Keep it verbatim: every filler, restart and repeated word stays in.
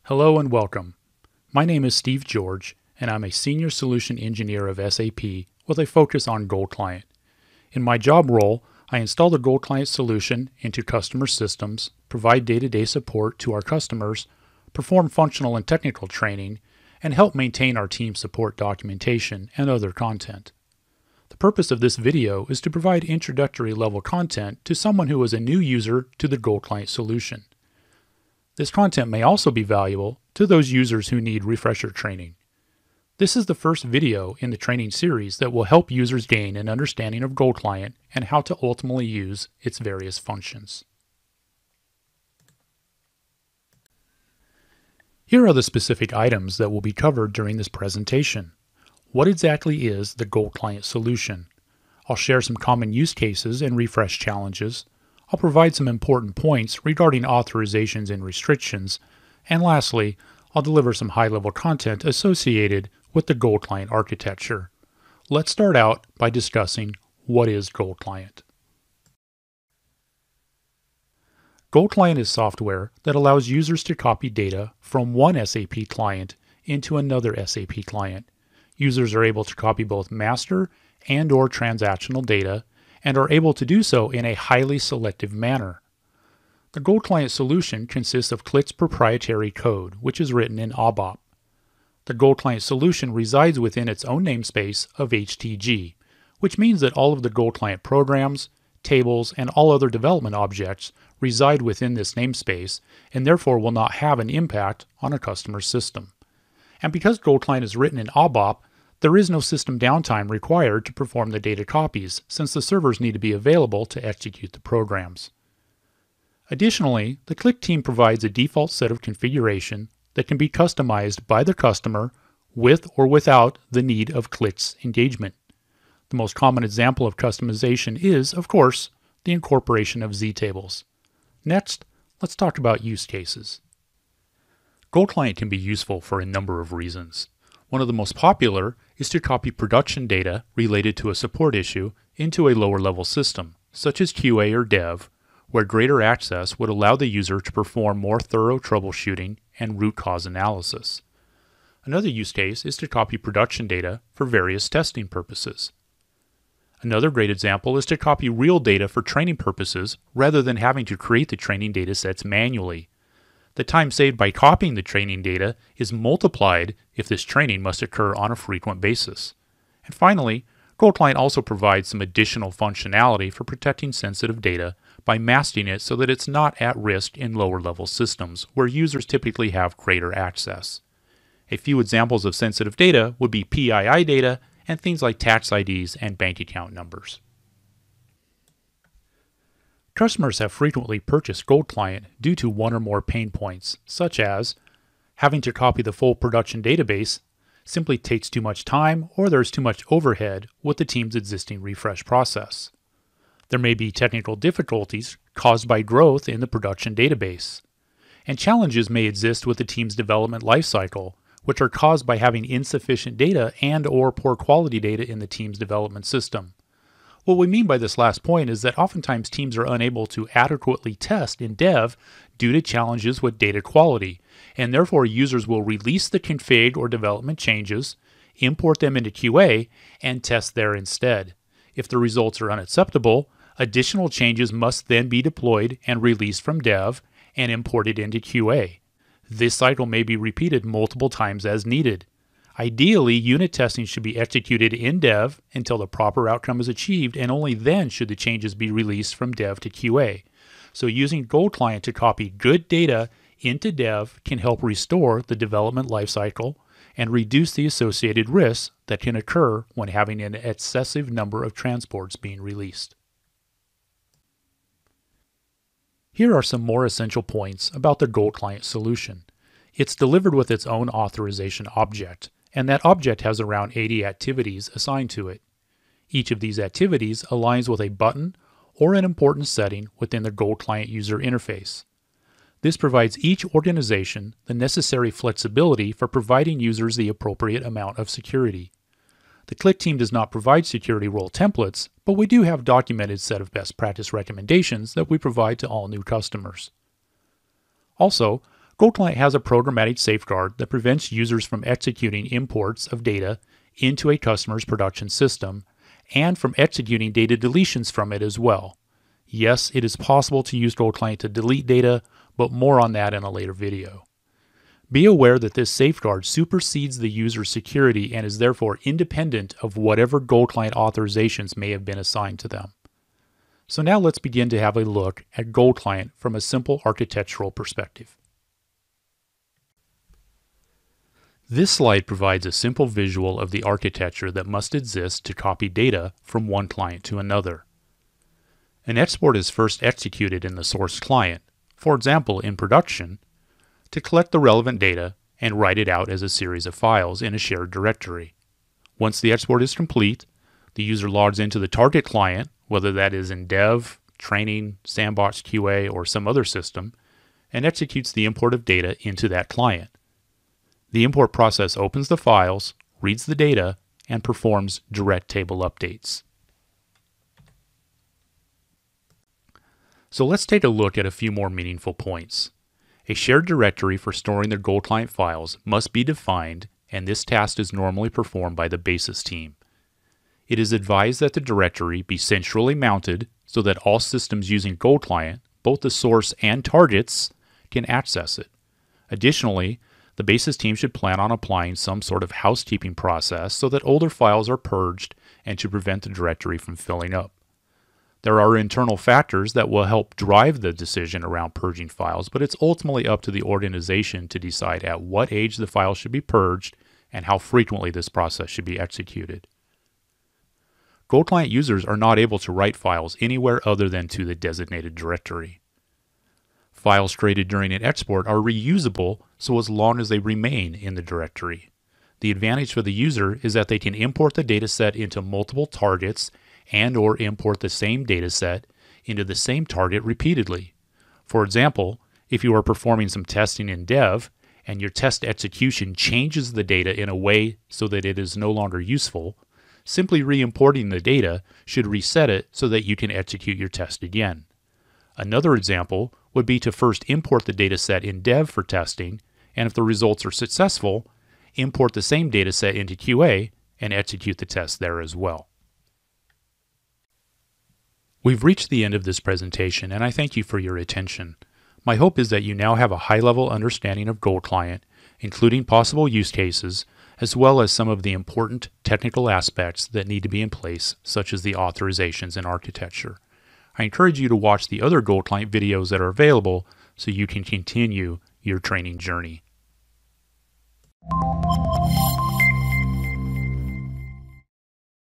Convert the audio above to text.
Hello and welcome. My name is Steve George, and I'm a Senior Solution Engineer of S A P with a focus on Gold Client. In my job role, I install the Gold Client solution into customer systems, provide day-to-day support to our customers, perform functional and technical training, and help maintain our team support documentation and other content. The purpose of this video is to provide introductory level content to someone who is a new user to the Gold Client solution. This content may also be valuable to those users who need refresher training. This is the first video in the training series that will help users gain an understanding of Gold Client and how to ultimately use its various functions. Here are the specific items that will be covered during this presentation. What exactly is the Gold Client solution? I'll share some common use cases and refresh challenges. I'll provide some important points regarding authorizations and restrictions. And lastly, I'll deliver some high-level content associated with the Gold Client architecture. Let's start out by discussing what is Gold Client. Gold Client is software that allows users to copy data from one S A P client into another S A P client. Users are able to copy both master and or transactional data and are able to do so in a highly selective manner. The Gold Client solution consists of Qlik's proprietary code, which is written in A B A P. The Gold Client solution resides within its own namespace of H T G, which means that all of the Gold Client programs, tables, and all other development objects reside within this namespace and therefore will not have an impact on a customer's system. And because Gold Client is written in A B A P, there is no system downtime required to perform the data copies, since the servers need to be available to execute the programs. Additionally, the Qlik team provides a default set of configuration that can be customized by the customer with or without the need of Qlik's engagement. The most common example of customization is, of course, the incorporation of Z-tables. Next, let's talk about use cases. Gold Client can be useful for a number of reasons. One of the most popular is to copy production data related to a support issue into a lower-level system, such as Q A or Dev, where greater access would allow the user to perform more thorough troubleshooting and root cause analysis. Another use case is to copy production data for various testing purposes. Another great example is to copy real data for training purposes rather than having to create the training data sets manually. The time saved by copying the training data is multiplied if this training must occur on a frequent basis. And finally, Gold Client also provides some additional functionality for protecting sensitive data by masking it so that it's not at risk in lower-level systems, where users typically have greater access. A few examples of sensitive data would be P I I data and things like tax I Ds and bank account numbers. Customers have frequently purchased Gold Client due to one or more pain points, such as having to copy the full production database simply takes too much time, or there's too much overhead with the team's existing refresh process. There may be technical difficulties caused by growth in the production database. And challenges may exist with the team's development lifecycle, which are caused by having insufficient data and or poor quality data in the team's development system. What we mean by this last point is that oftentimes teams are unable to adequately test in dev due to challenges with data quality, and therefore users will release the config or development changes, import them into Q A, and test there instead. If the results are unacceptable, additional changes must then be deployed and released from dev and imported into Q A. This cycle may be repeated multiple times as needed. Ideally, unit testing should be executed in dev until the proper outcome is achieved, and only then should the changes be released from dev to Q A. So using Gold Client to copy good data into dev can help restore the development lifecycle and reduce the associated risks that can occur when having an excessive number of transports being released. Here are some more essential points about the Gold Client solution. It's delivered with its own authorization object, and that object has around eighty activities assigned to it. Each of these activities aligns with a button or an important setting within the Gold Client user interface. This provides each organization the necessary flexibility for providing users the appropriate amount of security. The Qlik team does not provide security role templates, but we do have a documented set of best practice recommendations that we provide to all new customers. Also, Gold Client has a programmatic safeguard that prevents users from executing imports of data into a customer's production system and from executing data deletions from it as well. Yes, it is possible to use Gold Client to delete data, but more on that in a later video. Be aware that this safeguard supersedes the user's security and is therefore independent of whatever Gold Client authorizations may have been assigned to them. So now let's begin to have a look at Gold Client from a simple architectural perspective. This slide provides a simple visual of the architecture that must exist to copy data from one client to another. An export is first executed in the source client, for example in production, to collect the relevant data and write it out as a series of files in a shared directory. Once the export is complete, the user logs into the target client, whether that is in dev, training, sandbox Q A, or some other system, and executes the import of data into that client. The import process opens the files, reads the data, and performs direct table updates. So let's take a look at a few more meaningful points. A shared directory for storing the Gold Client files must be defined, and this task is normally performed by the basis team. It is advised that the directory be centrally mounted so that all systems using Gold Client, both the source and targets, can access it. Additionally, the basis team should plan on applying some sort of housekeeping process so that older files are purged and to prevent the directory from filling up. There are internal factors that will help drive the decision around purging files, but it's ultimately up to the organization to decide at what age the file should be purged and how frequently this process should be executed. Gold Client users are not able to write files anywhere other than to the designated directory. Files created during an export are reusable so as long as they remain in the directory. The advantage for the user is that they can import the dataset into multiple targets and or import the same dataset into the same target repeatedly. For example, if you are performing some testing in dev and your test execution changes the data in a way so that it is no longer useful, simply re-importing the data should reset it so that you can execute your test again. Another example would be to first import the dataset in dev for testing, and if the results are successful, import the same dataset into Q A and execute the test there as well. We've reached the end of this presentation, and I thank you for your attention. My hope is that you now have a high-level understanding of Gold Client, including possible use cases, as well as some of the important technical aspects that need to be in place, such as the authorizations and architecture. I encourage you to watch the other Gold Client videos that are available so you can continue your training journey.